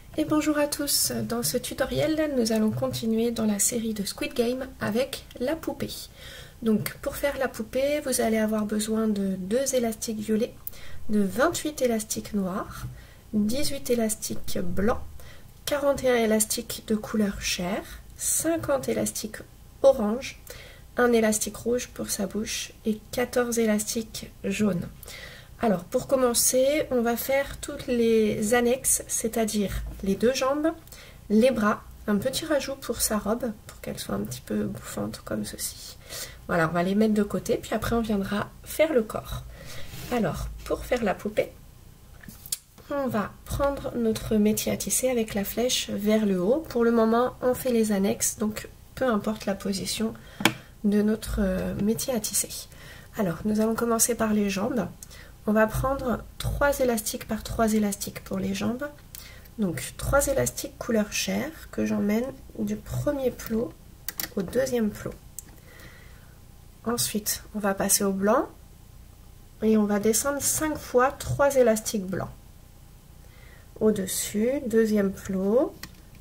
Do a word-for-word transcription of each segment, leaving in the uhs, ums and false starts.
Et bonjour à tous, dans ce tutoriel nous allons continuer dans la série de Squid Game avec la poupée. Donc pour faire la poupée vous allez avoir besoin de deux élastiques violets, de vingt-huit élastiques noirs, dix-huit élastiques blancs, quarante et un élastiques de couleur chair, cinquante élastiques orange, un élastique rouge pour sa bouche et quatorze élastiques jaunes. Alors pour commencer, on va faire toutes les annexes, c'est-à-dire les deux jambes, les bras, un petit rajout pour sa robe, pour qu'elle soit un petit peu bouffante comme ceci. Voilà, on va les mettre de côté, puis après on viendra faire le corps. Alors, pour faire la poupée, on va prendre notre métier à tisser avec la flèche vers le haut. Pour le moment, on fait les annexes, donc peu importe la position de notre métier à tisser. Alors, nous allons commencer par les jambes. On va prendre trois élastiques par trois élastiques pour les jambes. Donc trois élastiques couleur chair que j'emmène du premier plot au deuxième plot. Ensuite, on va passer au blanc et on va descendre cinq fois trois élastiques blancs. Au-dessus, deuxième plot,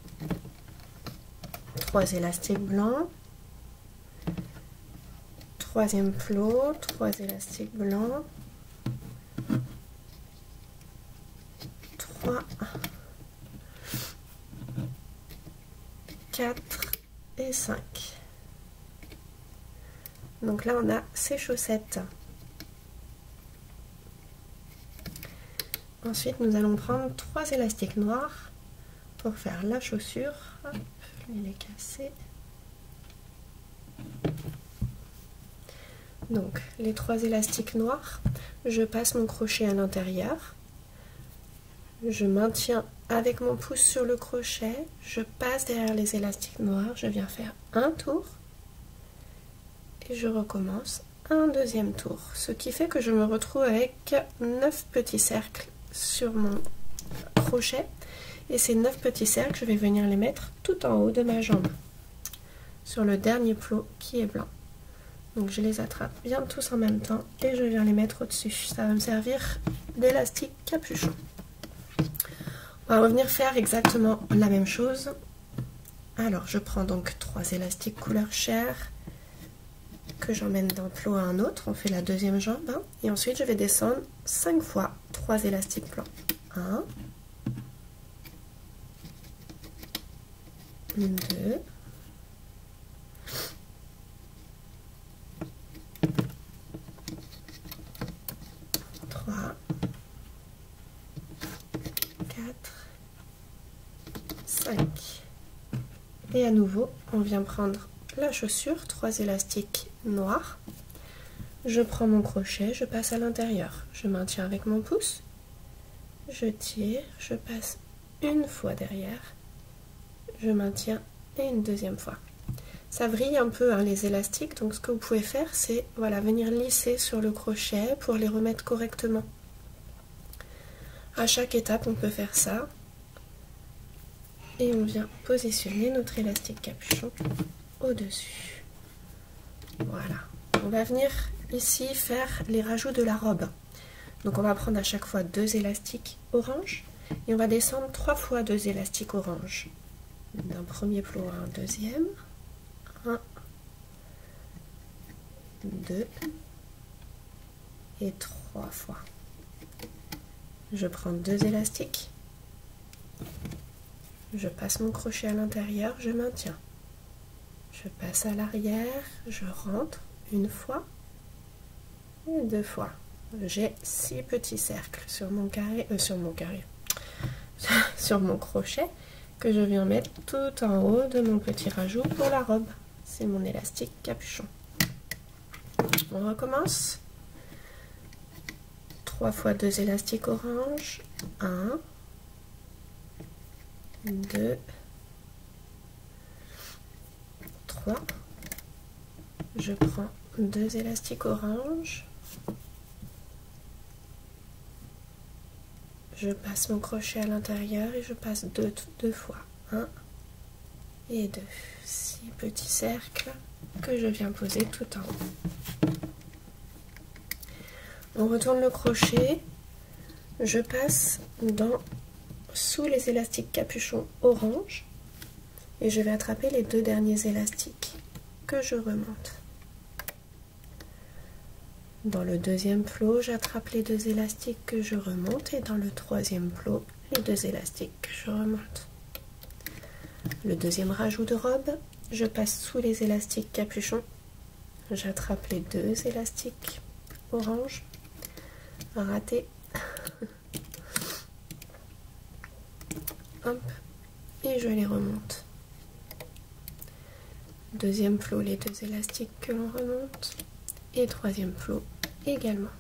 trois élastiques blancs. Troisième plot, trois élastiques blancs. trois, quatre et cinq. Donc là on a ces chaussettes. Ensuite nous allons prendre trois élastiques noirs pour faire la chaussure. Hop, je vais les casser. Donc les trois élastiques noirs, je passe mon crochet à l'intérieur. Je maintiens avec mon pouce sur le crochet, je passe derrière les élastiques noirs, je viens faire un tour et je recommence un deuxième tour. Ce qui fait que je me retrouve avec neuf petits cercles sur mon crochet et ces neuf petits cercles, je vais venir les mettre tout en haut de ma jambe, sur le dernier plot qui est blanc. Donc je les attrape bien tous en même temps et je viens les mettre au-dessus. Ça va me servir d'élastique capuchon. On va revenir faire exactement la même chose. Alors je prends donc trois élastiques couleur chair que j'emmène d'un plot à un autre. On fait la deuxième jambe hein, et ensuite je vais descendre cinq fois trois élastiques blancs. un, deux, trois, quatre, cinq. Et à nouveau, on vient prendre la chaussure, trois élastiques noirs. Je prends mon crochet, je passe à l'intérieur. Je maintiens avec mon pouce. Je tire, je passe une fois derrière. Je maintiens et une deuxième fois. Ça vrille un peu hein, les élastiques, donc ce que vous pouvez faire, c'est voilà, venir lisser sur le crochet pour les remettre correctement. À chaque étape, on peut faire ça. Et on vient positionner notre élastique capuchon au-dessus. Voilà. On va venir ici faire les rajouts de la robe. Donc on va prendre à chaque fois deux élastiques orange et on va descendre trois fois deux élastiques orange. D'un premier plot à un deuxième. un, deux et trois fois. Je prends deux élastiques. Je passe mon crochet à l'intérieur, je maintiens. Je passe à l'arrière, je rentre une fois et deux fois. J'ai six petits cercles sur mon carré, euh, sur mon carré, sur mon crochet que je viens mettre tout en haut de mon petit rajout pour la robe. C'est mon élastique capuchon. On recommence. trois fois deux élastiques orange. un, deux, trois. Je prends deux élastiques orange. Je passe mon crochet à l'intérieur et je passe deux, deux fois. un et deux. Six petits cercles que je viens poser tout en haut. On retourne le crochet. Je passe dans sous les élastiques capuchon orange et je vais attraper les deux derniers élastiques que je remonte. Dans le deuxième plot, j'attrape les deux élastiques que je remonte et dans le troisième plot, les deux élastiques que je remonte. Le deuxième rajout de robe, je passe sous les élastiques capuchon, j'attrape les deux élastiques orange, raté, hop, et je les remonte. Deuxième plot, les deux élastiques que l'on remonte, et troisième plot également.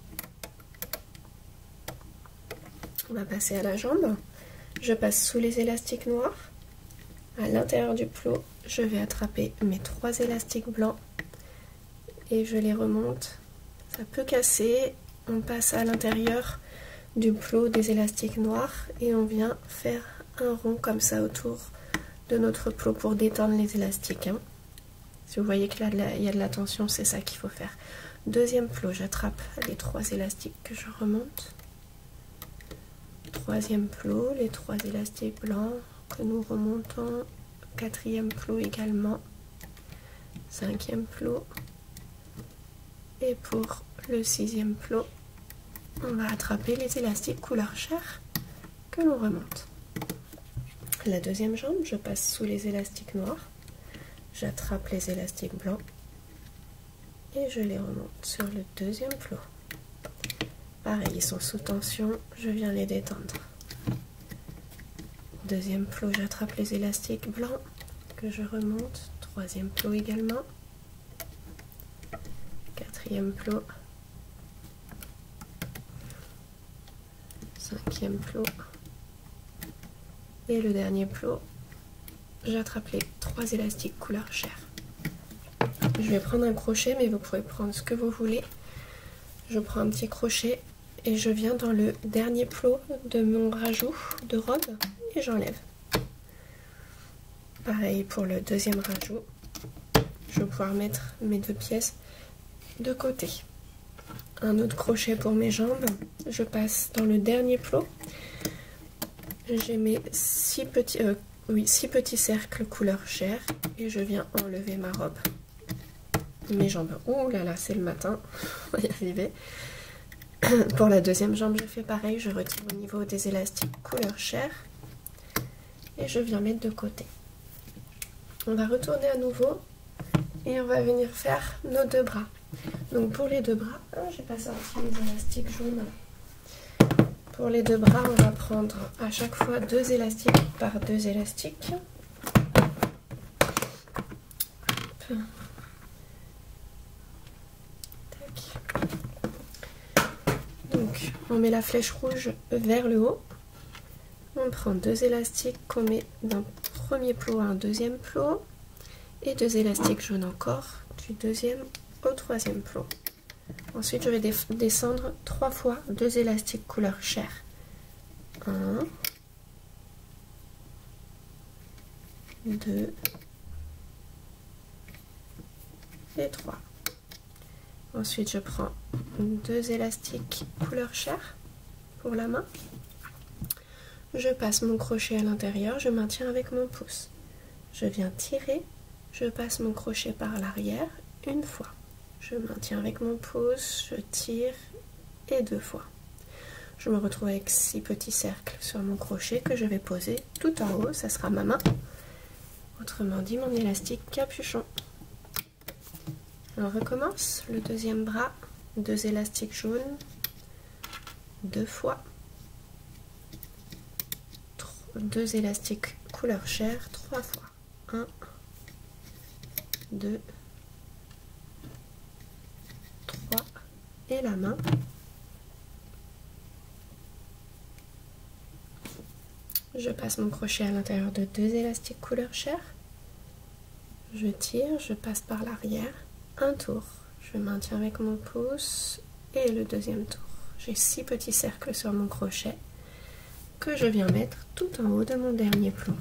On va passer à la jambe, je passe sous les élastiques noirs, à l'intérieur du plot, je vais attraper mes trois élastiques blancs et je les remonte. Ça peut casser, on passe à l'intérieur du plot des élastiques noirs et on vient faire un rond comme ça autour de notre plot pour détendre les élastiques. Hein. Si vous voyez que là il y a de la tension, c'est ça qu'il faut faire. Deuxième plot, j'attrape les trois élastiques que je remonte. Troisième plot, les trois élastiques blancs que nous remontons. Quatrième plot également. Cinquième plot. Et pour le sixième plot, on va attraper les élastiques couleur chair que l'on remonte. La deuxième jambe, je passe sous les élastiques noirs. J'attrape les élastiques blancs. Et je les remonte sur le deuxième plot. Pareil, ils sont sous tension, je viens les détendre. Deuxième plot, j'attrape les élastiques blancs que je remonte. Troisième plot également. Quatrième plot. Cinquième plot. Et le dernier plot, j'attrape les trois élastiques couleur chair. Je vais prendre un crochet, mais vous pouvez prendre ce que vous voulez. Je prends un petit crochet et je viens dans le dernier plot de mon rajout de robe et j'enlève. Pareil pour le deuxième rajout. Je vais pouvoir mettre mes deux pièces de côté. Un autre crochet pour mes jambes. Je passe dans le dernier plot. J'ai mes six petits, euh, oui, six petits cercles couleur chair et je viens enlever ma robe. Mes jambes. Ouh là là, c'est le matin. On va y arriver. Pour la deuxième jambe, je fais pareil. Je retire au niveau des élastiques couleur chair et je viens mettre de côté. On va retourner à nouveau et on va venir faire nos deux bras. Donc pour les deux bras, oh, j'ai pas sorti les élastiques jaunes. Pour les deux bras, on va prendre à chaque fois deux élastiques par deux élastiques. Hop. Donc on met la flèche rouge vers le haut. On prend deux élastiques qu'on met d'un premier plot à un deuxième plot. Et deux élastiques jaunes encore, du deuxième au troisième plot. Ensuite, je vais descendre trois fois deux élastiques couleur chair. Un, deux et trois. Ensuite, je prends deux élastiques couleur chair pour la main. Je passe mon crochet à l'intérieur, je maintiens avec mon pouce. Je viens tirer, je passe mon crochet par l'arrière une fois. Je maintiens avec mon pouce, je tire et deux fois. Je me retrouve avec six petits cercles sur mon crochet que je vais poser tout en haut, ça sera ma main. Autrement dit, mon élastique capuchon. On recommence, le deuxième bras, deux élastiques jaunes, deux fois, deux élastiques couleur chair, trois fois. un, deux, trois et la main. Je passe mon crochet à l'intérieur de deux élastiques couleur chair. Je tire, je passe par l'arrière, un tour. Je maintiens avec mon pouce et le deuxième tour. J'ai six petits cercles sur mon crochet que je viens mettre tout en haut de mon dernier plomb.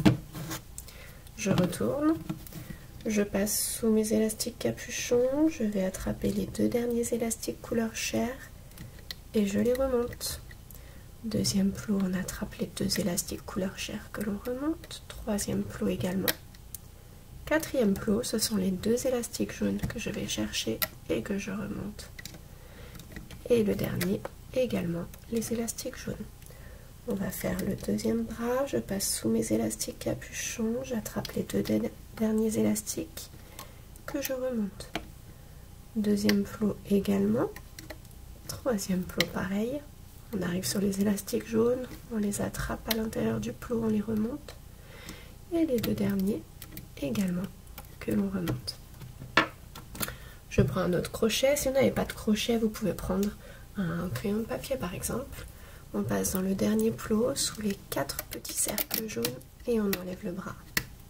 Je retourne, je passe sous mes élastiques capuchons, je vais attraper les deux derniers élastiques couleur chair et je les remonte. Deuxième plot, on attrape les deux élastiques couleur chair que l'on remonte. Troisième plot également. Quatrième plot, ce sont les deux élastiques jaunes que je vais chercher et que je remonte. Et le dernier, également les élastiques jaunes. On va faire le deuxième bras, je passe sous mes élastiques capuchons, j'attrape les deux derniers élastiques que je remonte. Deuxième plot également. Troisième plot pareil. On arrive sur les élastiques jaunes, on les attrape à l'intérieur du plot, on les remonte. Et les deux derniers également que l'on remonte. Je prends un autre crochet. Si vous n'avez pas de crochet, vous pouvez prendre un crayon de papier par exemple. On passe dans le dernier plot sous les quatre petits cercles jaunes et on enlève le bras.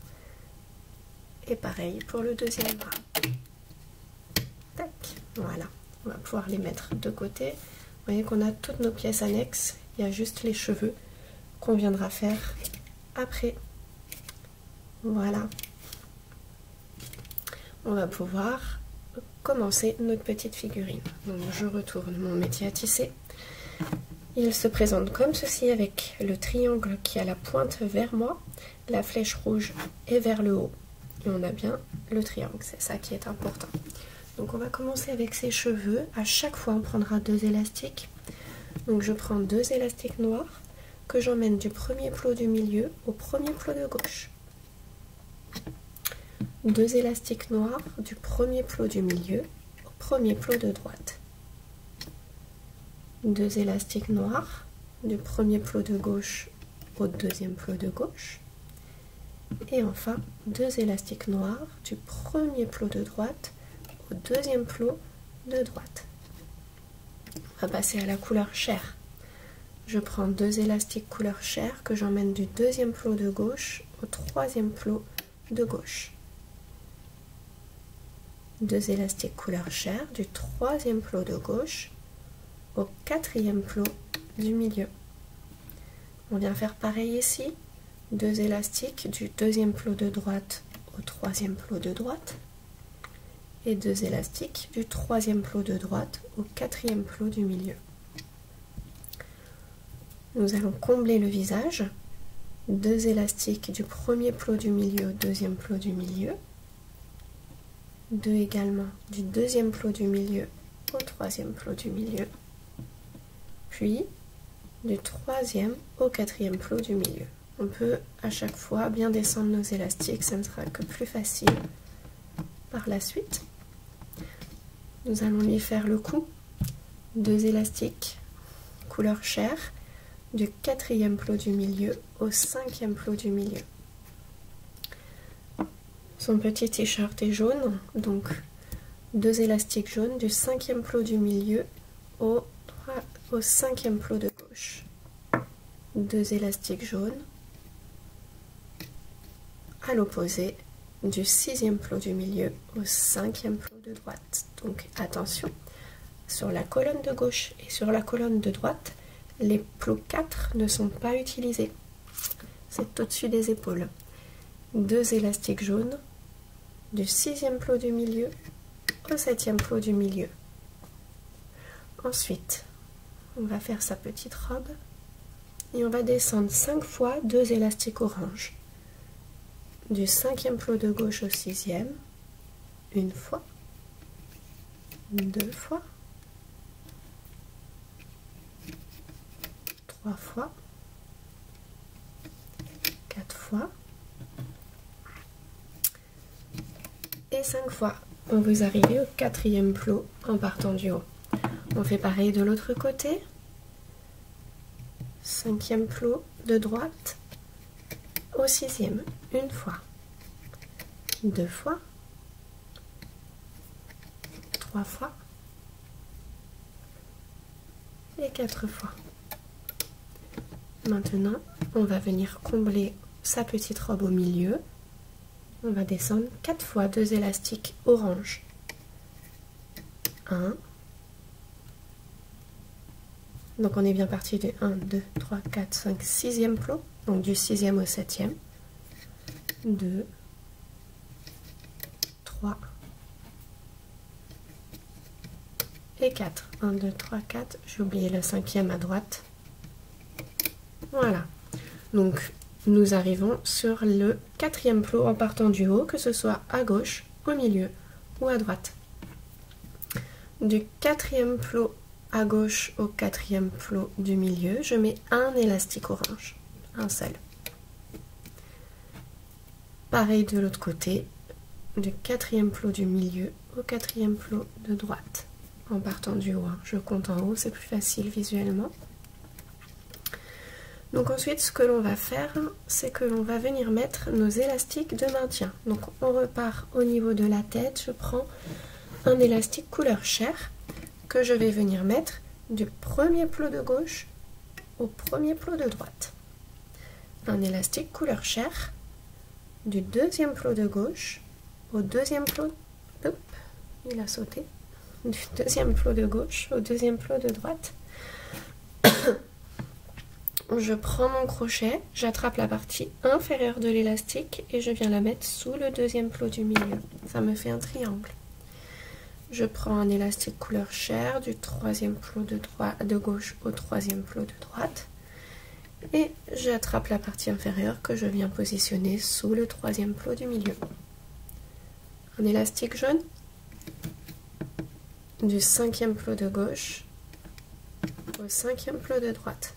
Et pareil pour le deuxième bras. Tac, voilà. On va pouvoir les mettre de côté. Vous voyez qu'on a toutes nos pièces annexes. Il y a juste les cheveux qu'on viendra faire après. Voilà. On va pouvoir commencer notre petite figurine. Donc je retourne mon métier à tisser. Il se présente comme ceci avec le triangle qui a la pointe vers moi, la flèche rouge est vers le haut. Et on a bien le triangle, c'est ça qui est important. Donc on va commencer avec ses cheveux. À chaque fois on prendra deux élastiques. Donc je prends deux élastiques noirs que j'emmène du premier plot du milieu au premier plot de gauche. Deux élastiques noirs du premier plot du milieu au premier plot de droite. Deux élastiques noirs du premier plot de gauche au deuxième plot de gauche. Et enfin, deux élastiques noirs du premier plot de droite au deuxième plot de droite. On va passer à la couleur chair. Je prends deux élastiques couleur chair que j'emmène du deuxième plot de gauche au troisième plot de gauche. Deux élastiques couleur chair du troisième plot de gauche au quatrième plot du milieu. On vient faire pareil ici. Deux élastiques du deuxième plot de droite au troisième plot de droite. Et deux élastiques du troisième plot de droite au quatrième plot du milieu. Nous allons combler le visage. Deux élastiques du premier plot du milieu au deuxième plot du milieu. Deux également du deuxième plot du milieu au troisième plot du milieu. Puis du troisième au quatrième plot du milieu. On peut à chaque fois bien descendre nos élastiques, ça ne sera que plus facile par la suite. Nous allons lui faire le cou. Deux élastiques couleur chair du quatrième plot du milieu au cinquième plot du milieu. Son petit t-shirt est jaune, donc deux élastiques jaunes du cinquième plot du milieu au, au cinquième plot de gauche. Deux élastiques jaunes à l'opposé du sixième plot du milieu au cinquième plot de droite. Donc attention, sur la colonne de gauche et sur la colonne de droite, les plots quatre ne sont pas utilisés. C'est au-dessus des épaules. Deux élastiques jaunes du sixième plot du milieu au septième plot du milieu. Ensuite, on va faire sa petite robe et on va descendre cinq fois deux élastiques orange. Du cinquième plot de gauche au sixième, une fois, deux fois, trois fois, quatre fois et cinq fois. Vous arrivez au quatrième plot en partant du haut. On fait pareil de l'autre côté. Cinquième plot de droite au sixième, une fois, deux fois, trois fois et quatre fois. Maintenant, on va venir combler sa petite robe au milieu. On va descendre quatre fois deux élastiques orange. un. Donc on est bien parti du un, deux, trois, quatre, cinq, sixième plot. Donc du sixième au septième. deux, trois et quatre. un, deux, trois, quatre. J'ai oublié le cinquième à droite. Voilà. Donc nous arrivons sur le quatrième plot en partant du haut, que ce soit à gauche, au milieu ou à droite. Du quatrième plot à gauche au quatrième plot du milieu, je mets un élastique orange, un seul. Pareil de l'autre côté, du quatrième plot du milieu au quatrième plot de droite, en partant du haut. Je compte en haut, c'est plus facile visuellement. Donc ensuite, ce que l'on va faire, c'est que l'on va venir mettre nos élastiques de maintien. Donc on repart au niveau de la tête, je prends un élastique couleur chair que je vais venir mettre du premier plot de gauche au premier plot de droite. Un élastique couleur chair du deuxième plot de gauche au deuxième plot, hop, il a sauté, du deuxième plot de gauche au deuxième plot de droite. Je prends mon crochet, j'attrape la partie inférieure de l'élastique et je viens la mettre sous le deuxième plot du milieu. Ça me fait un triangle. Je prends un élastique couleur chair du troisième plot de, droite, de gauche au troisième plot de droite. Et j'attrape la partie inférieure que je viens positionner sous le troisième plot du milieu. Un élastique jaune du cinquième plot de gauche au cinquième plot de droite.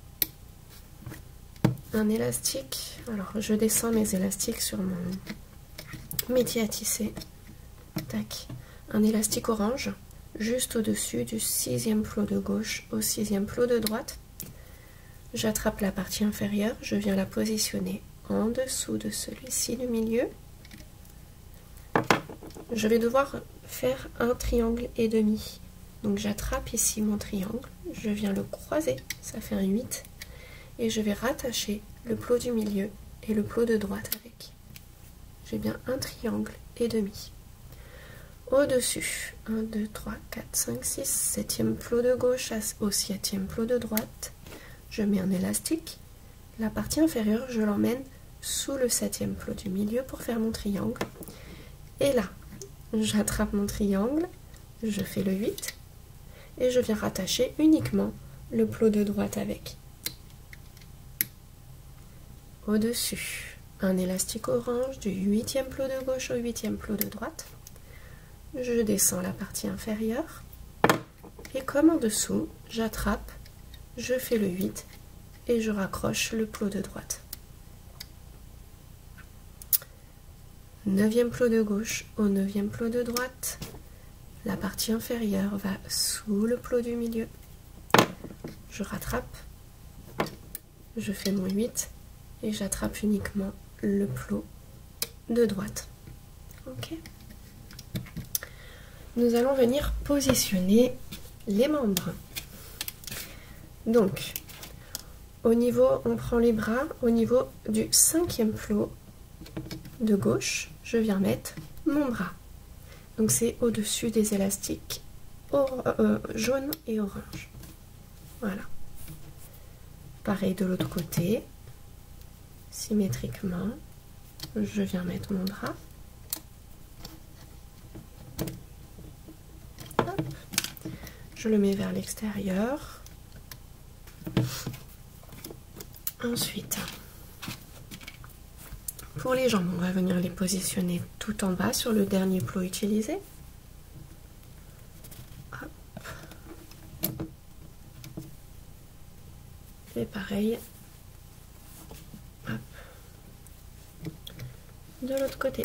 Un élastique, alors je descends mes élastiques sur mon métier à tisser, tac, un élastique orange juste au-dessus du sixième plot de gauche au sixième plot de droite. J'attrape la partie inférieure, je viens la positionner en dessous de celui-ci du milieu. Je vais devoir faire un triangle et demi, donc j'attrape ici mon triangle, je viens le croiser, ça fait un huit. Et je vais rattacher le plot du milieu et le plot de droite avec. J'ai bien un triangle et demi. Au-dessus, un, deux, trois, quatre, cinq, six, septième plot de gauche au septième plot de droite. Je mets un élastique. La partie inférieure, je l'emmène sous le septième plot du milieu pour faire mon triangle. Et là, j'attrape mon triangle, je fais le huit et je viens rattacher uniquement le plot de droite avec. Au-dessus, un élastique orange du huitième plot de gauche au huitième plot de droite. Je descends la partie inférieure. Et comme en dessous, j'attrape, je fais le huit et je raccroche le plot de droite. neuvième plot de gauche au neuvième plot de droite. La partie inférieure va sous le plot du milieu. Je rattrape, je fais mon huit. Et j'attrape uniquement le plot de droite. Ok. Nous allons venir positionner les membres. Donc, au niveau, on prend les bras, au niveau du cinquième plot de gauche, je viens mettre mon bras. Donc c'est au-dessus des élastiques euh, jaune et orange. Voilà. Pareil de l'autre côté. Symétriquement, je viens mettre mon drap. Hop. Je le mets vers l'extérieur. Ensuite, pour les jambes, on va venir les positionner tout en bas sur le dernier plot utilisé. Hop. Et pareil. De l'autre côté,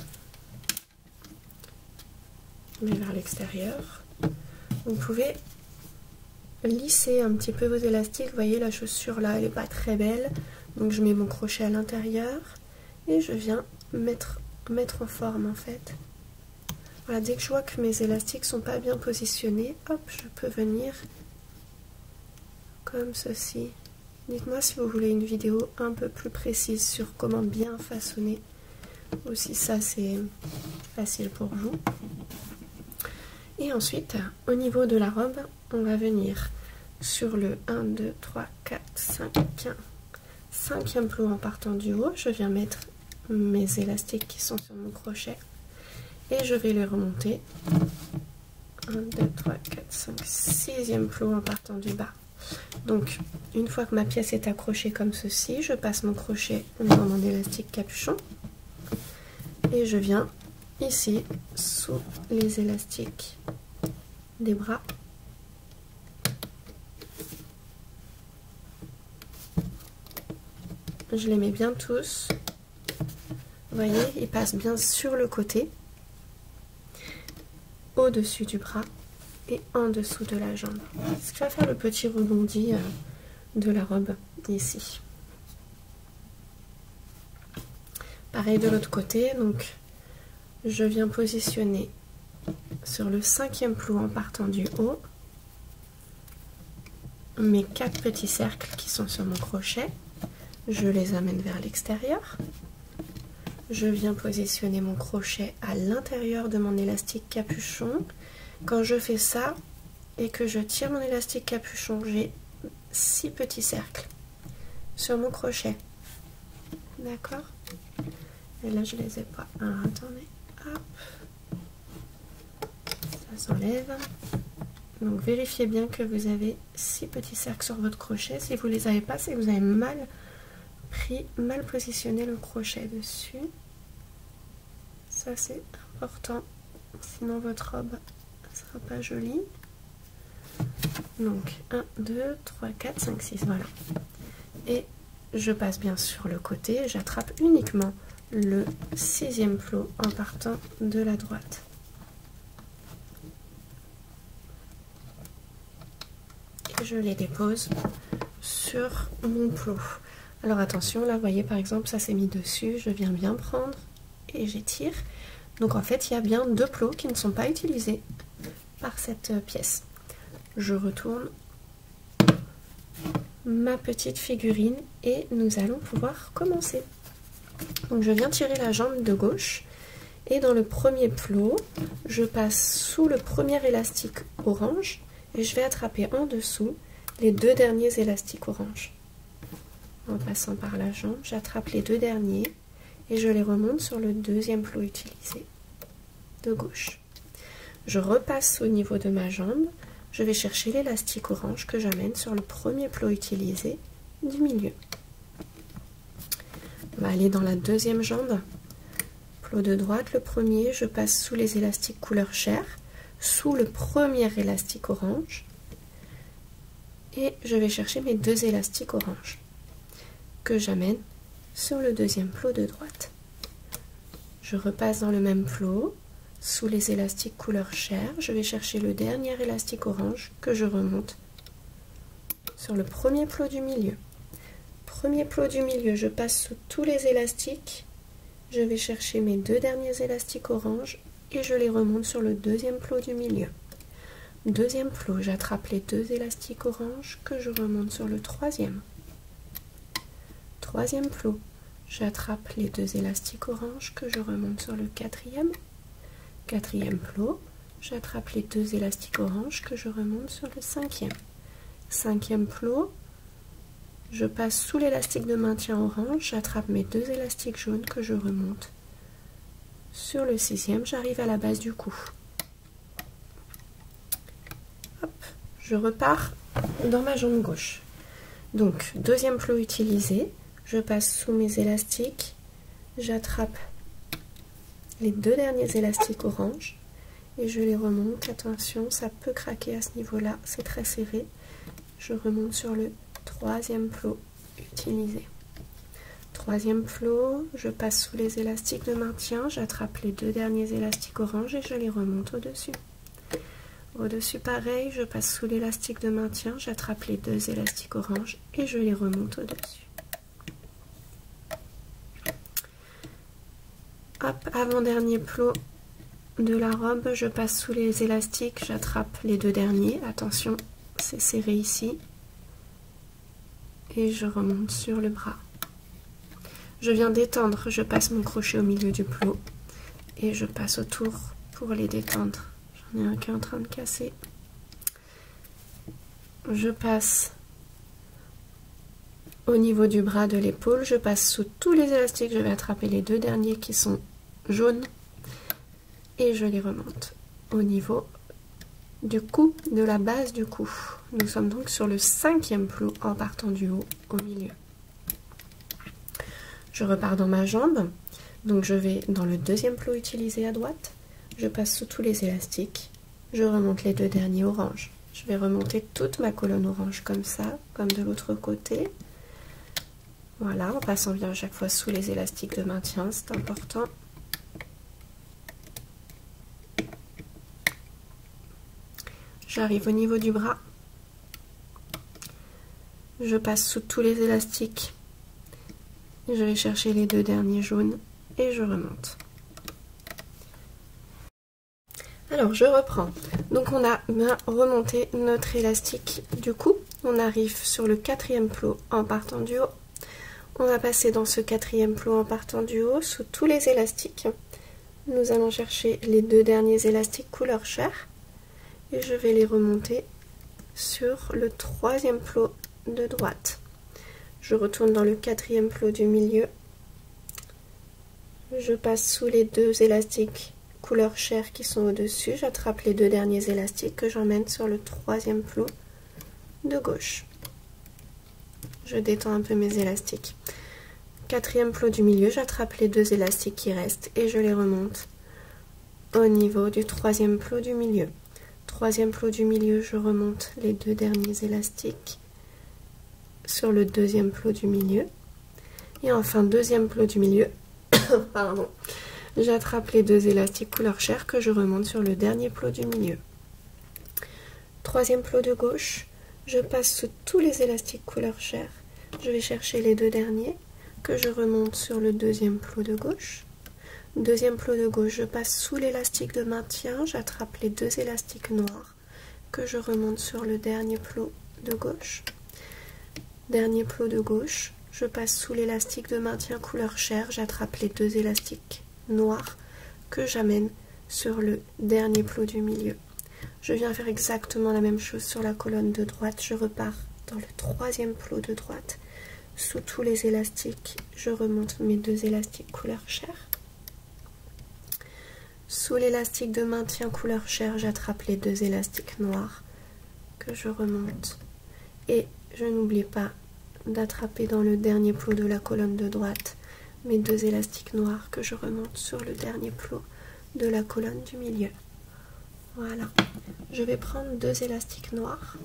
mais vers l'extérieur. Vous pouvez lisser un petit peu vos élastiques. Vous voyez, la chaussure là, elle n'est pas très belle, donc je mets mon crochet à l'intérieur et je viens mettre, mettre en forme en fait. Voilà, dès que je vois que mes élastiques sont pas bien positionnés, hop, je peux venir comme ceci. Dites-moi si vous voulez une vidéo un peu plus précise sur comment bien façonner. Ou si ça c'est facile pour vous. Et ensuite, au niveau de la robe, on va venir sur le un, deux, trois, quatre, cinq, cinquième plot en partant du haut. Je viens mettre mes élastiques qui sont sur mon crochet et je vais les remonter. un, deux, trois, quatre, cinq, sixième plot en partant du bas Donc une fois que ma pièce est accrochée comme ceci, je passe mon crochet dans mon élastique capuchon et je viens ici sous les élastiques des bras. Je les mets bien tous. Vous voyez, ils passent bien sur le côté, au-dessus du bras et en dessous de la jambe. Ce qui va faire le petit rebondi de la robe ici. Pareil de l'autre côté, donc je viens positionner sur le cinquième plou en partant du haut mes quatre petits cercles qui sont sur mon crochet. Je les amène vers l'extérieur. Je viens positionner mon crochet à l'intérieur de mon élastique capuchon. Quand je fais ça et que je tire mon élastique capuchon, j'ai six petits cercles sur mon crochet. D'accord? Et là, je les ai pas. Alors, attendez. Hop. Ça s'enlève. Donc, vérifiez bien que vous avez six petits cercles sur votre crochet. Si vous les avez pas, c'est que vous avez mal pris, mal positionné le crochet dessus. Ça, c'est important. Sinon, votre robe ne sera pas jolie. Donc, un, deux, trois, quatre, cinq, six. Voilà. Et je passe bien sur le côté. J'attrape uniquement le sixième plot en partant de la droite. Et je les dépose sur mon plot. Alors attention, là vous voyez par exemple ça s'est mis dessus, je viens bien prendre et j'étire. Donc en fait il y a bien deux plots qui ne sont pas utilisés par cette pièce. Je retourne ma petite figurine et nous allons pouvoir commencer. Donc je viens tirer la jambe de gauche et dans le premier plot, je passe sous le premier élastique orange et je vais attraper en dessous les deux derniers élastiques orange. En passant par la jambe, j'attrape les deux derniers et je les remonte sur le deuxième plot utilisé de gauche. Je repasse au niveau de ma jambe, je vais chercher l'élastique orange que j'amène sur le premier plot utilisé du milieu. On va aller dans la deuxième jambe. Plot de droite, le premier, je passe sous les élastiques couleur chair, sous le premier élastique orange et je vais chercher mes deux élastiques orange que j'amène sur le deuxième plot de droite. Je repasse dans le même plot, sous les élastiques couleur chair, je vais chercher le dernier élastique orange que je remonte sur le premier plot du milieu. Premier plot du milieu, je passe sous tous les élastiques, je vais chercher mes deux derniers élastiques orange et je les remonte sur le deuxième plot du milieu. Deuxième plot, j'attrape les deux élastiques orange que je remonte sur le troisième. Troisième plot, j'attrape les deux élastiques orange que je remonte sur le quatrième. Quatrième plot, j'attrape les deux élastiques orange que je remonte sur le cinquième. Cinquième plot, je passe sous l'élastique de maintien orange, j'attrape mes deux élastiques jaunes que je remonte sur le sixième, j'arrive à la base du cou. Hop, je repars dans ma jambe gauche. Donc, deuxième plot utilisé, je passe sous mes élastiques, j'attrape les deux derniers élastiques orange et je les remonte. Attention, ça peut craquer à ce niveau-là, c'est très serré. Je remonte sur le troisième plot utilisé. Troisième plot, je passe sous les élastiques de maintien, j'attrape les deux derniers élastiques orange et je les remonte au-dessus. Au-dessus pareil, je passe sous l'élastique de maintien, j'attrape les deux élastiques orange et je les remonte au-dessus. Hop, avant-dernier plot de la robe, je passe sous les élastiques, j'attrape les deux derniers, attention, c'est serré ici, et je remonte sur le bras. Je viens d'étendre, je passe mon crochet au milieu du plot, et je passe autour pour les détendre. J'en ai un qui est en train de casser. Je passe au niveau du bras de l'épaule, je passe sous tous les élastiques, je vais attraper les deux derniers qui sont jaunes et je les remonte au niveau du cou, de la base du cou. Nous sommes donc sur le cinquième plot en partant du haut au milieu. Je repars dans ma jambe, donc je vais dans le deuxième plot utilisé à droite, je passe sous tous les élastiques, je remonte les deux derniers oranges. Je vais remonter toute ma colonne orange comme ça, comme de l'autre côté. Voilà, en passant bien à chaque fois sous les élastiques de maintien, c'est important. J'arrive au niveau du bras. Je passe sous tous les élastiques. Je vais chercher les deux derniers jaunes et je remonte. Alors je reprends. Donc on a bien remonté notre élastique du cou. On arrive sur le quatrième plot en partant du haut. On va passer dans ce quatrième plot en partant du haut sous tous les élastiques. Nous allons chercher les deux derniers élastiques couleur chair et je vais les remonter sur le troisième plot de droite. Je retourne dans le quatrième plot du milieu. Je passe sous les deux élastiques couleur chair qui sont au-dessus. J'attrape les deux derniers élastiques que j'emmène sur le troisième plot de gauche. Je détends un peu mes élastiques. Quatrième plot du milieu, j'attrape les deux élastiques qui restent et je les remonte au niveau du troisième plot du milieu. Troisième plot du milieu, je remonte les deux derniers élastiques sur le deuxième plot du milieu. Et enfin, deuxième plot du milieu, pardon, j'attrape les deux élastiques couleur chair que je remonte sur le dernier plot du milieu. Troisième plot de gauche, je passe sous tous les élastiques couleur chair. Je vais chercher les deux derniers que je remonte sur le deuxième plot de gauche. Deuxième plot de gauche, je passe sous l'élastique de maintien. J'attrape les deux élastiques noirs que je remonte sur le dernier plot de gauche. Dernier plot de gauche, je passe sous l'élastique de maintien couleur chair. J'attrape les deux élastiques noirs que j'amène sur le dernier plot du milieu. Je viens faire exactement la même chose sur la colonne de droite. Je repars dans le troisième plot de droite. Sous tous les élastiques, je remonte mes deux élastiques couleur chair. Sous l'élastique de maintien couleur chair, j'attrape les deux élastiques noirs que je remonte. Et je n'oublie pas d'attraper dans le dernier plot de la colonne de droite mes deux élastiques noirs que je remonte sur le dernier plot de la colonne du milieu. Voilà. Je vais prendre deux élastiques noirs.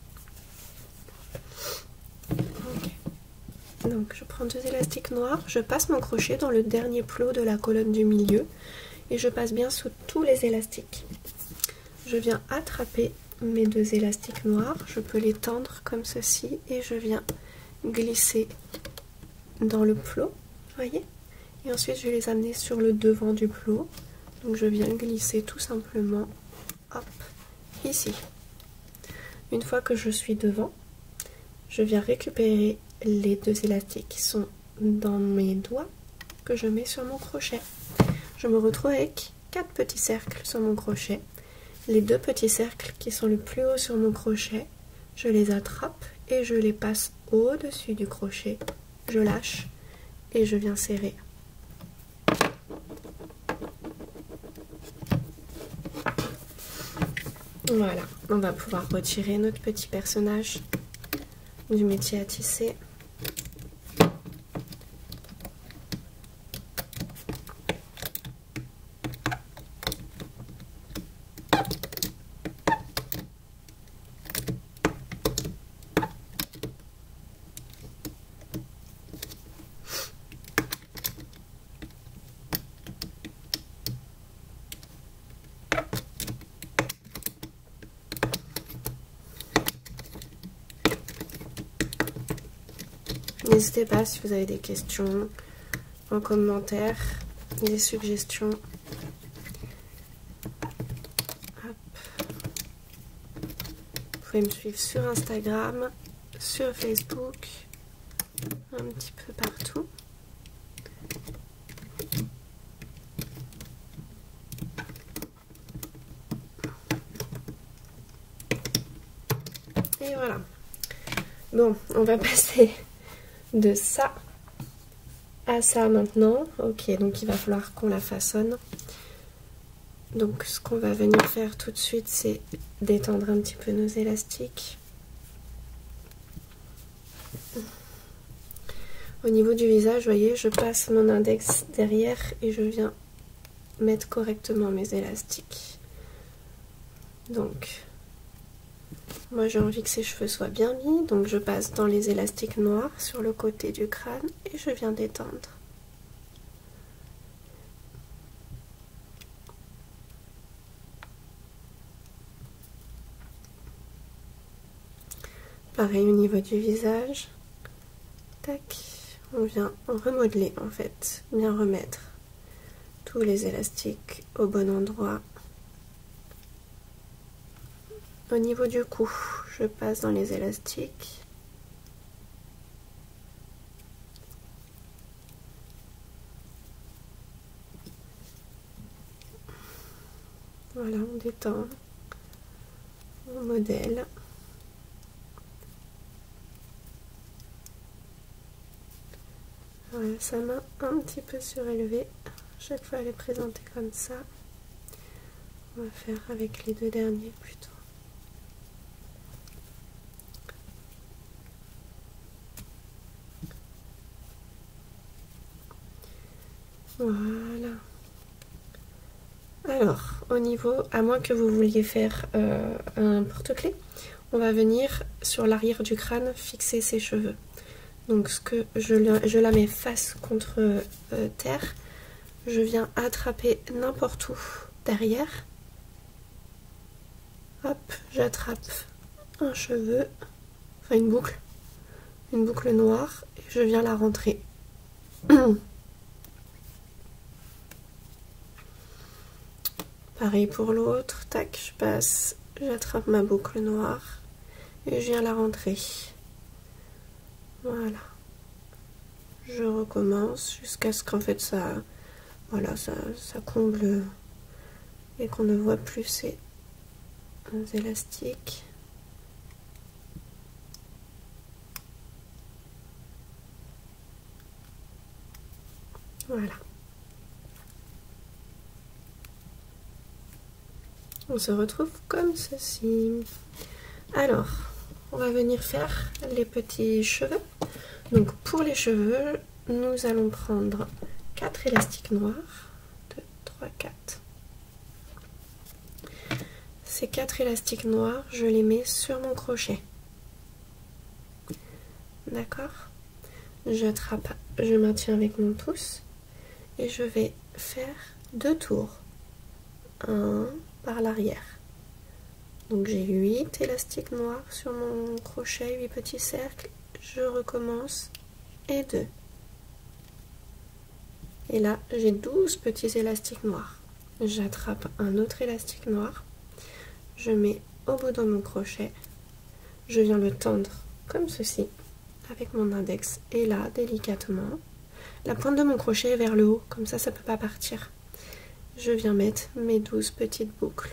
Okay. Donc je prends deux élastiques noirs, je passe mon crochet dans le dernier plot de la colonne du milieu et je passe bien sous tous les élastiques. Je viens attraper mes deux élastiques noirs, je peux les tendre comme ceci et je viens glisser dans le plot, voyez, et ensuite je vais les amener sur le devant du plot. Donc je viens glisser tout simplement, hop, ici. Une fois que je suis devant, je viens récupérer les deux élastiques qui sont dans mes doigts que je mets sur mon crochet. Je me retrouve avec quatre petits cercles sur mon crochet. Les deux petits cercles qui sont le plus haut sur mon crochet, je les attrape et je les passe au-dessus du crochet. Je lâche et je viens serrer. Voilà, on va pouvoir retirer notre petit personnage du métier à tisser. N'hésitez pas si vous avez des questions en commentaire, des suggestions. Hop. Vous pouvez me suivre sur Instagram, sur Facebook, un petit peu partout. Et voilà. Bon, on va passer de ça à ça maintenant. Ok, donc il va falloir qu'on la façonne. Donc ce qu'on va venir faire tout de suite, c'est détendre un petit peu nos élastiques. Au niveau du visage, vous voyez, je passe mon index derrière et je viens mettre correctement mes élastiques. Donc, moi j'ai envie que ses cheveux soient bien mis, donc je passe dans les élastiques noirs sur le côté du crâne et je viens détendre. Pareil au niveau du visage. Tac, on vient remodeler en fait, bien remettre tous les élastiques au bon endroit. Au niveau du cou, je passe dans les élastiques. Voilà, on détend, on modèle. Voilà, sa main un petit peu surélevée. Chaque fois elle est présentée comme ça. On va faire avec les deux derniers plutôt. Voilà. Alors, au niveau, à moins que vous vouliez faire euh, un porte-clés, on va venir sur l'arrière du crâne fixer ses cheveux. Donc ce que je, le, je la mets face contre euh, terre, je viens attraper n'importe où derrière. Hop, j'attrape un cheveu, enfin une boucle, une boucle noire, et je viens la rentrer. Pareil pour l'autre, tac, je passe, j'attrape ma boucle noire et je viens la rentrer. Voilà. Je recommence jusqu'à ce qu'en fait ça, voilà, ça, ça comble et qu'on ne voit plus ces élastiques. Voilà. On se retrouve comme ceci. Alors, on va venir faire les petits cheveux. Donc pour les cheveux, nous allons prendre quatre élastiques noirs. deux, trois, quatre. Ces quatre élastiques noirs, je les mets sur mon crochet. D'accord? J'attrape, je maintiens avec mon pouce et je vais faire deux tours. Un par l'arrière. Donc j'ai huit élastiques noirs sur mon crochet, huit petits cercles. Je recommence et deux. Et là, j'ai douze petits élastiques noirs. J'attrape un autre élastique noir. Je mets au bout de mon crochet. Je viens le tendre comme ceci avec mon index. Et là, délicatement, la pointe de mon crochet est vers le haut. Comme ça, ça ne peut pas partir. Je viens mettre mes douze petites boucles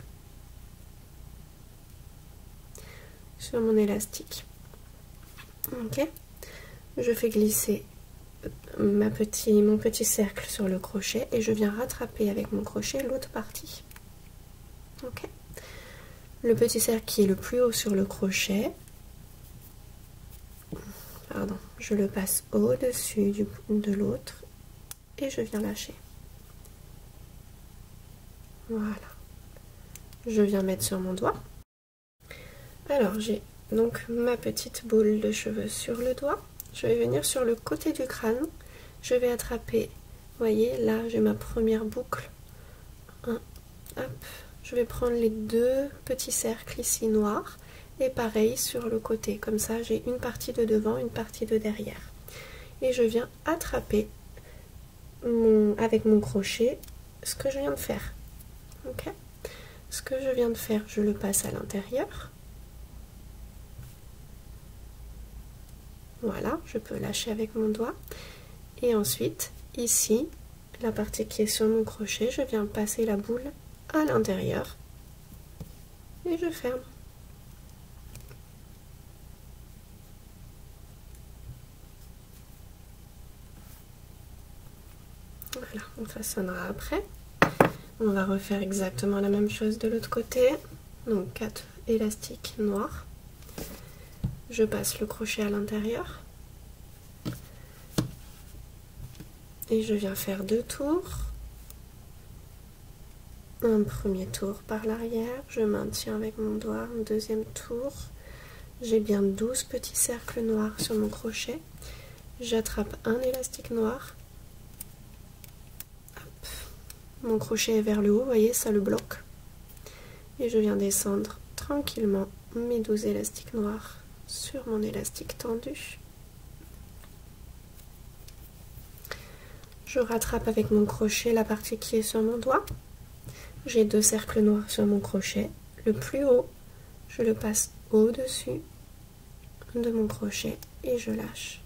sur mon élastique. Ok, je fais glisser ma petit, mon petit cercle sur le crochet et je viens rattraper avec mon crochet l'autre partie. Ok, le petit cercle qui est le plus haut sur le crochet, pardon, je le passe au-dessus de l'autre et je viens lâcher. Voilà, je viens mettre sur mon doigt. Alors j'ai donc ma petite boule de cheveux sur le doigt. Je vais venir sur le côté du crâne. Je vais attraper, vous voyez, là j'ai ma première boucle. Un, hop, je vais prendre les deux petits cercles ici noirs. Et pareil sur le côté, comme ça j'ai une partie de devant, une partie de derrière. Et je viens attraper mon, avec mon crochet ce que je viens de faire. Ok, ce que je viens de faire, je le passe à l'intérieur. Voilà, je peux lâcher avec mon doigt. Et ensuite, ici, la partie qui est sur mon crochet, je viens passer la boule à l'intérieur. Et je ferme. Voilà, on façonnera après. On va refaire exactement la même chose de l'autre côté. Donc quatre élastiques noirs. Je passe le crochet à l'intérieur. Et je viens faire deux tours. Un premier tour par l'arrière, je maintiens avec mon doigt, un deuxième tour. J'ai bien douze petits cercles noirs sur mon crochet. J'attrape un élastique noir. Hop. Mon crochet est vers le haut, vous voyez, ça le bloque. Et je viens descendre tranquillement mes douze élastiques noirs sur mon élastique tendu. Je rattrape avec mon crochet la partie qui est sur mon doigt. J'ai deux cercles noirs sur mon crochet. Le plus haut, je le passe au-dessus de mon crochet et je lâche.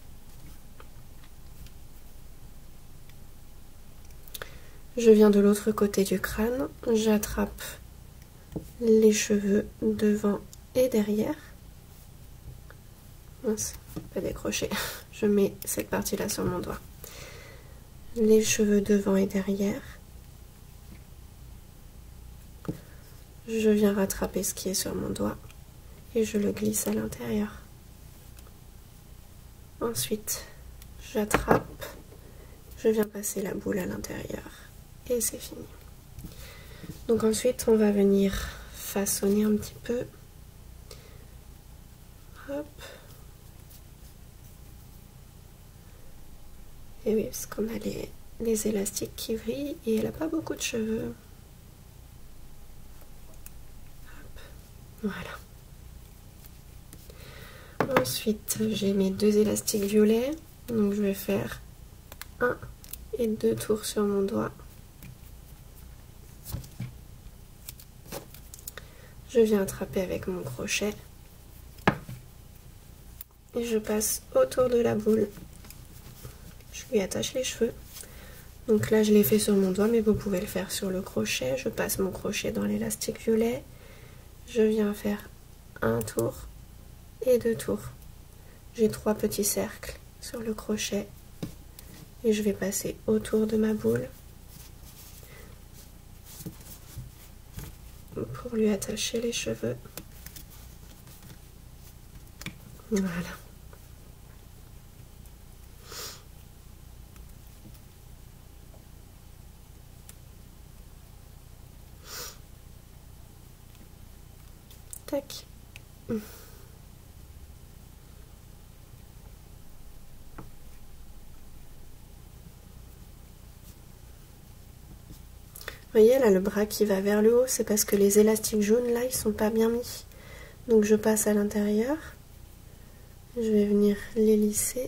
Je viens de l'autre côté du crâne, j'attrape les cheveux devant et derrière. Mince, pas décroché. Je mets cette partie-là sur mon doigt. Les cheveux devant et derrière. Je viens rattraper ce qui est sur mon doigt et je le glisse à l'intérieur. Ensuite, j'attrape, je viens passer la boule à l'intérieur et c'est fini. Donc ensuite, on va venir façonner un petit peu. Hop. Et oui, parce qu'on a les, les élastiques qui brillent et elle n'a pas beaucoup de cheveux. Hop. Voilà. Ensuite, j'ai mes deux élastiques violets. Donc je vais faire un et deux tours sur mon doigt. Je viens attraper avec mon crochet. Et je passe autour de la boule. Je lui attache les cheveux. Donc là, je l'ai fait sur mon doigt, mais vous pouvez le faire sur le crochet. Je passe mon crochet dans l'élastique violet. Je viens faire un tour et deux tours. J'ai trois petits cercles sur le crochet. Et je vais passer autour de ma boule pour lui attacher les cheveux. Voilà. Tac. Vous voyez là le bras qui va vers le haut, c'est parce que les élastiques jaunes là ils sont pas bien mis. Donc je passe à l'intérieur, je vais venir les lisser.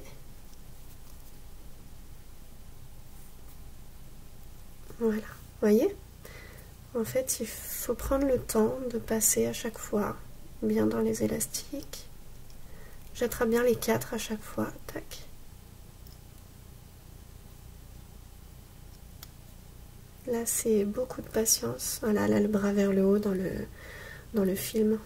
Voilà, vous voyez? En fait, il faut prendre le temps de passer à chaque fois bien dans les élastiques. J'attrape bien les quatre à chaque fois. Tac. Là, c'est beaucoup de patience. Voilà, là, le bras vers le haut dans le, dans le film.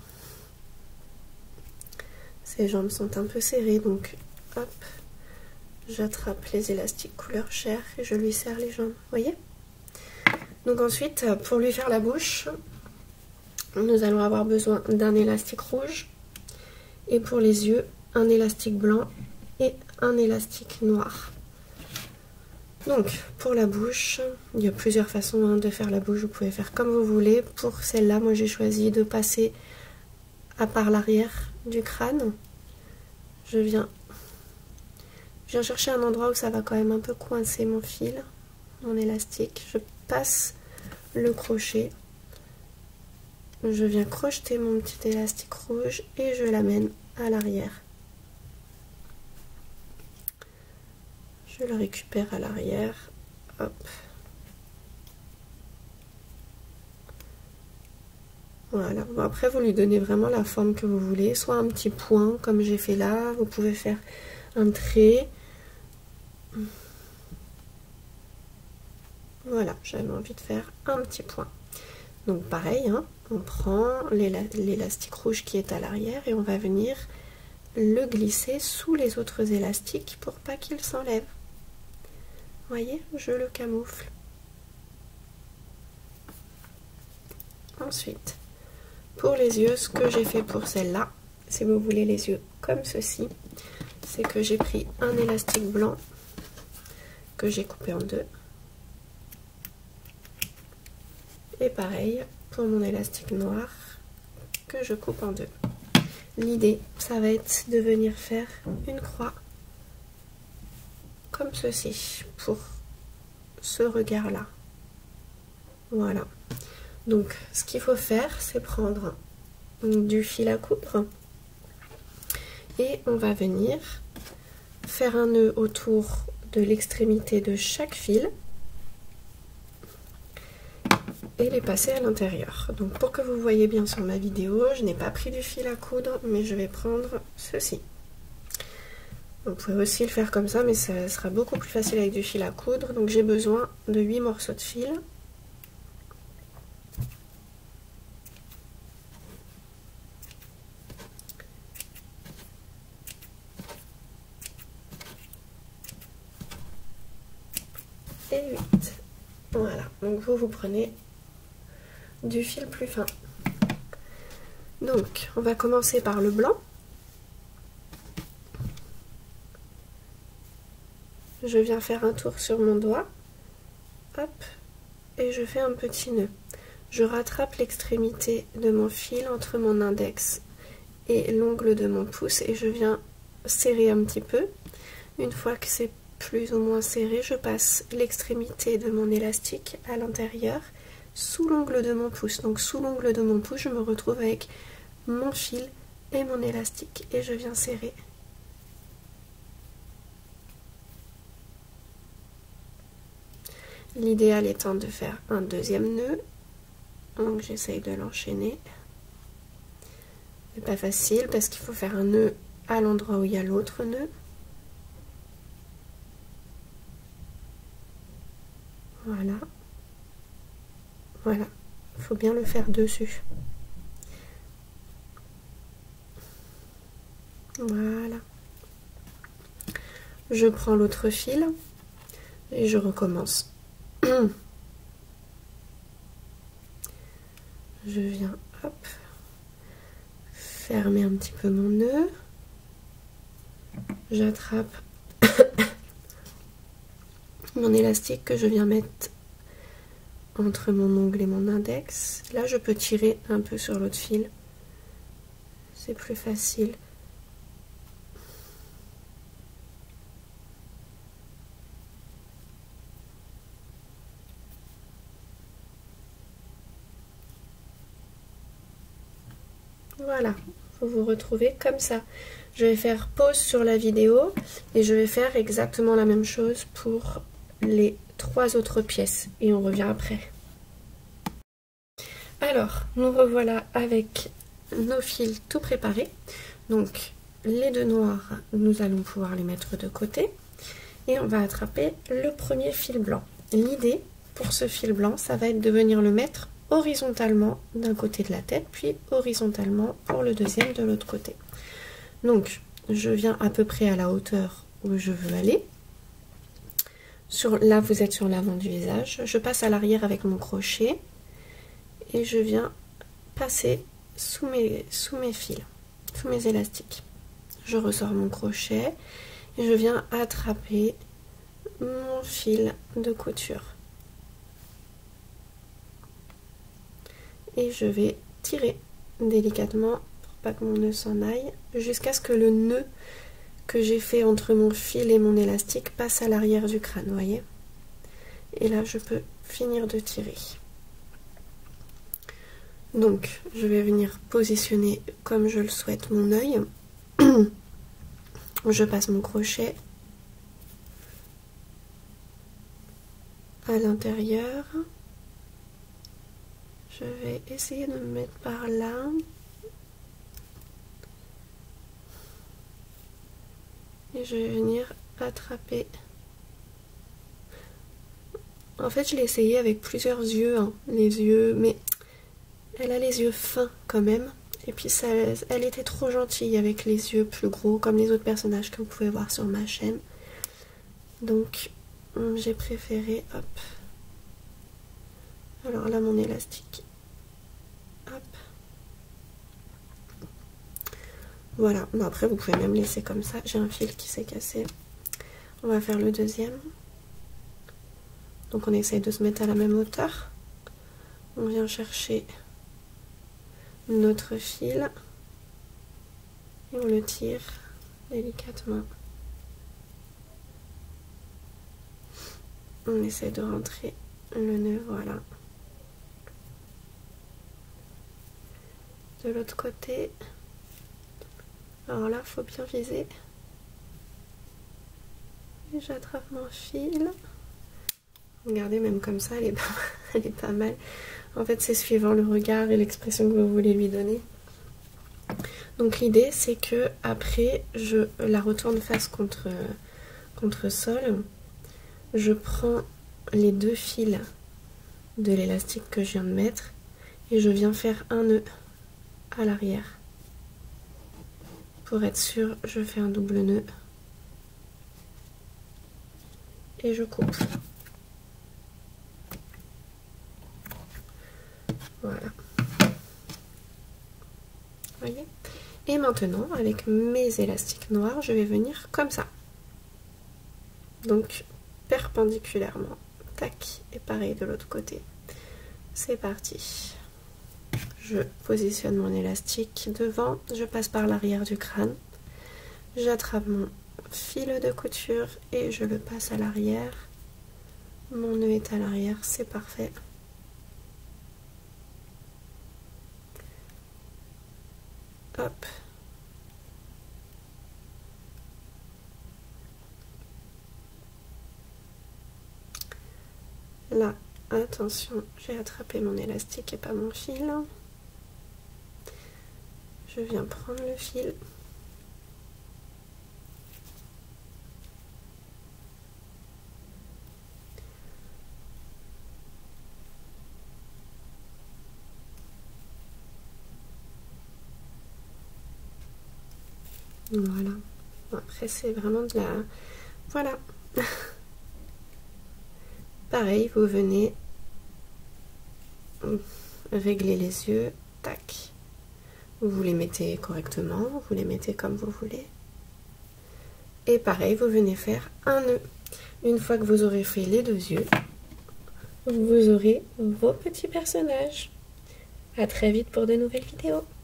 Ses jambes sont un peu serrées, donc hop, j'attrape les élastiques couleur chair et je lui serre les jambes. Vous voyez? Donc ensuite, pour lui faire la bouche, nous allons avoir besoin d'un élastique rouge. Et pour les yeux, un élastique blanc et un élastique noir. Donc, pour la bouche, il y a plusieurs façons hein, de faire la bouche. Vous pouvez faire comme vous voulez. Pour celle-là, moi j'ai choisi de passer à part l'arrière du crâne. Je viens, je viens chercher un endroit où ça va quand même un peu coincer mon fil, mon élastique. Je passe le crochet. Je viens crocheter mon petit élastique rouge et je l'amène à l'arrière. Je le récupère à l'arrière. Hop. Voilà. Bon, après, vous lui donnez vraiment la forme que vous voulez. Soit un petit point, comme j'ai fait là. Vous pouvez faire un trait. Voilà, j'avais envie de faire un petit point. Donc pareil, hein, on prend l'élastique rouge qui est à l'arrière et on va venir le glisser sous les autres élastiques pour pas qu'il s'enlève. Vous voyez, je le camoufle. Ensuite, pour les yeux, ce que j'ai fait pour celle-là, si vous voulez les yeux comme ceci, c'est que j'ai pris un élastique blanc que j'ai coupé en deux. Et pareil pour mon élastique noir que je coupe en deux. L'idée, ça va être de venir faire une croix comme ceci pour ce regard-là. Voilà. Donc, ce qu'il faut faire, c'est prendre du fil à coudre et on va venir faire un nœud autour de l'extrémité de chaque fil et les passer à l'intérieur. Donc pour que vous voyez bien sur ma vidéo, je n'ai pas pris du fil à coudre, mais je vais prendre ceci. Vous pouvez aussi le faire comme ça, mais ça sera beaucoup plus facile avec du fil à coudre. Donc j'ai besoin de huit morceaux de fil. Et huit. Voilà, donc vous, vous prenez du fil plus fin. Donc, on va commencer par le blanc. Je viens faire un tour sur mon doigt. Hop, et je fais un petit nœud. Je rattrape l'extrémité de mon fil entre mon index et l'ongle de mon pouce et je viens serrer un petit peu. Une fois que c'est plus ou moins serré, je passe l'extrémité de mon élastique à l'intérieur sous l'ongle de mon pouce. Donc sous l'ongle de mon pouce, je me retrouve avec mon fil et mon élastique et je viens serrer. L'idéal étant de faire un deuxième nœud. Donc j'essaye de l'enchaîner. C'est pas facile parce qu'il faut faire un nœud à l'endroit où il y a l'autre nœud. Voilà. Voilà. Il faut bien le faire dessus. Voilà. Je prends l'autre fil et je recommence. Je viens, hop, fermer un petit peu mon nœud. J'attrape mon élastique que je viens mettre entre mon ongle et mon index. Là, je peux tirer un peu sur l'autre fil. C'est plus facile. Voilà, vous vous retrouvez comme ça. Je vais faire pause sur la vidéo et je vais faire exactement la même chose pour les trois autres pièces et on revient après. Alors, nous revoilà avec nos fils tout préparés. Donc, les deux noirs, nous allons pouvoir les mettre de côté et on va attraper le premier fil blanc. L'idée pour ce fil blanc, ça va être de venir le mettre horizontalement d'un côté de la tête, puis horizontalement pour le deuxième de l'autre côté. Donc, je viens à peu près à la hauteur où je veux aller. Sur, là, vous êtes sur l'avant du visage. Je passe à l'arrière avec mon crochet et je viens passer sous mes, sous mes fils, sous mes élastiques. Je ressors mon crochet et je viens attraper mon fil de couture. Et je vais tirer délicatement pour pas que mon nœud s'en aille jusqu'à ce que le nœud que j'ai fait entre mon fil et mon élastique passe à l'arrière du crâne, vous voyez. Et là je peux finir de tirer. Donc je vais venir positionner comme je le souhaite mon œil. Je passe mon crochet à l'intérieur. Je vais essayer de me mettre par là. Et je vais venir attraper. En fait, je l'ai essayé avec plusieurs yeux, hein, les yeux, mais elle a les yeux fins quand même. Et puis ça, elle était trop gentille avec les yeux plus gros, comme les autres personnages que vous pouvez voir sur ma chaîne. Donc, j'ai préféré, hop. Alors là, mon élastique. Hop. Voilà, bon, après vous pouvez même laisser comme ça. J'ai un fil qui s'est cassé. On va faire le deuxième. Donc on essaye de se mettre à la même hauteur. On vient chercher notre fil et on le tire délicatement. On essaie de rentrer le nœud, voilà. De l'autre côté, alors là, il faut bien viser. Et j'attrape mon fil. Regardez, même comme ça, elle est pas, elle est pas mal. En fait, c'est suivant le regard et l'expression que vous voulez lui donner. Donc l'idée, c'est que après, je la retourne face contre, contre sol. Je prends les deux fils de l'élastique que je viens de mettre et je viens faire un nœud à l'arrière. Pour être sûr, je fais un double nœud et je coupe. Voilà. Voyez? Et maintenant, avec mes élastiques noirs, je vais venir comme ça. Donc, perpendiculairement. Tac. Et pareil de l'autre côté. C'est parti. Je positionne mon élastique devant. Je passe par l'arrière du crâne. J'attrape mon fil de couture et je le passe à l'arrière. Mon nœud est à l'arrière. C'est parfait. Hop. Là, attention, j'ai attrapé mon élastique et pas mon fil. Je viens prendre le fil. Voilà. Bon, après, c'est vraiment de la... Voilà. Pareil, vous venez régler les yeux. Tac. Vous les mettez correctement. Vous les mettez comme vous voulez. Et pareil, vous venez faire un nœud. Une fois que vous aurez fait les deux yeux, vous aurez vos petits personnages. À très vite pour de nouvelles vidéos.